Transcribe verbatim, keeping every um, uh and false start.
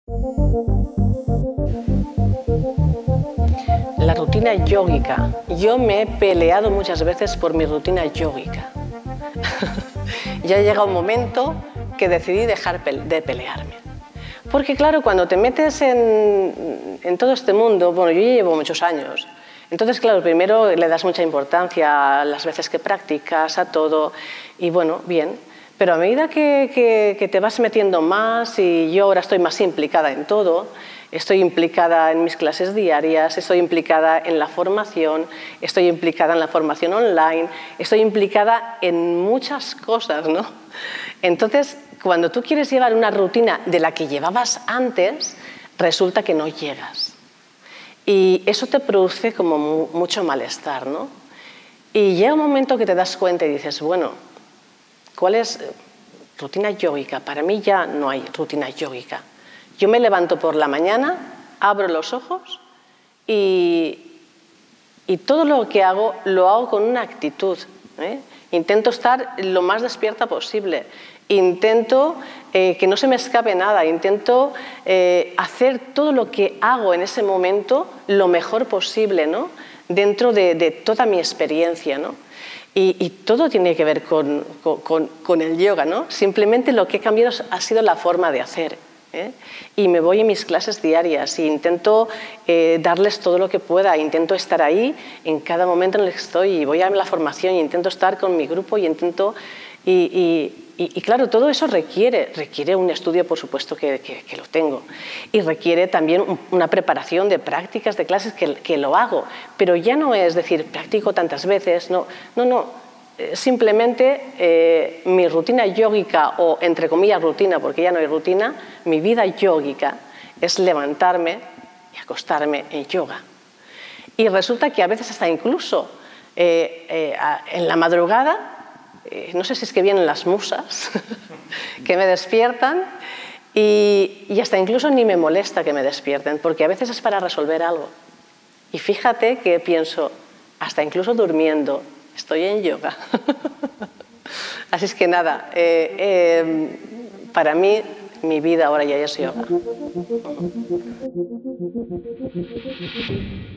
La rutina yógica. Yo me he peleado muchas veces por mi rutina yógica. Ya llega un momento que decidí dejar de pelearme. Porque claro, cuando te metes en, en todo este mundo, bueno, yo ya llevo muchos años, entonces claro, primero le das mucha importancia a las veces que practicas, a todo, y bueno, bien, pero a medida que, que, que te vas metiendo más, y yo ahora estoy más implicada en todo, estoy implicada en mis clases diarias, estoy implicada en la formación, estoy implicada en la formación online, estoy implicada en muchas cosas, ¿no? Entonces, cuando tú quieres llevar una rutina de la que llevabas antes, resulta que no llegas. Y eso te produce como mucho malestar, ¿no? Y llega un momento que te das cuenta y dices, bueno, ¿cuál es rutina yógica? Para mí ya no hay rutina yógica. Yo me levanto por la mañana, abro los ojos y, y todo lo que hago lo hago con una actitud, ¿eh? Intento estar lo más despierta posible. Intento eh, que no se me escape nada, intento eh, hacer todo lo que hago en ese momento lo mejor posible, ¿no? Dentro de, de toda mi experiencia, ¿no? Y, y todo tiene que ver con, con, con el yoga, ¿no? Simplemente lo que he cambiado ha sido la forma de hacer, ¿eh? Y me voy en mis clases diarias e intento eh, darles todo lo que pueda, intento estar ahí en cada momento en el que estoy, y voy a la formación y intento estar con mi grupo y intento... Y, y, Y, y claro, todo eso requiere, requiere un estudio, por supuesto que, que, que lo tengo, y requiere también un, una preparación de prácticas, de clases, que, que lo hago, pero ya no es decir, practico tantas veces, no, no, no. Simplemente eh, mi rutina yógica, o entre comillas rutina, porque ya no hay rutina, mi vida yógica es levantarme y acostarme en yoga. Y resulta que a veces hasta incluso eh, eh, en la madrugada, no sé si es que vienen las musas que me despiertan, y, y hasta incluso ni me molesta que me despierten, porque a veces es para resolver algo. Y fíjate que pienso, hasta incluso durmiendo, estoy en yoga. Así es que nada, eh, eh, para mí, mi vida ahora ya es yoga.